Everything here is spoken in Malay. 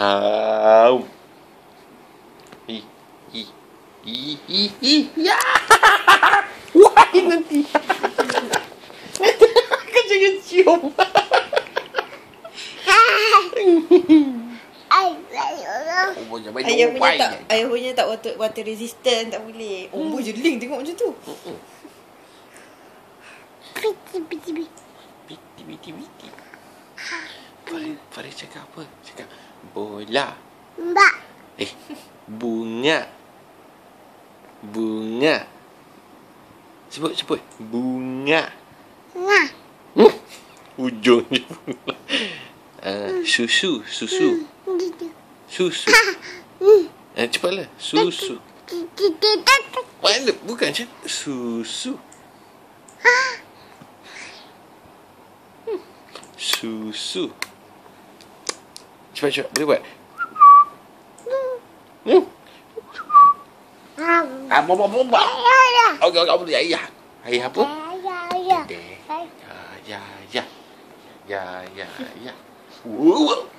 Ih, ih, ih, ih, ih, ya. Wah, nanti. Kau jangan cium. Ayah punya tak water resistant, tak boleh. Oh, jeling tengok macam tu. Biti. Faris cakap apa? Cakap bola. Bunga. Sebut. Bunga. Ujung je. Susu. Cepatlah. Susu. Mana? Bukan macam susu. Susu. Cepat. Boleh buat? Okey, boleh. Ayah apa? Ya.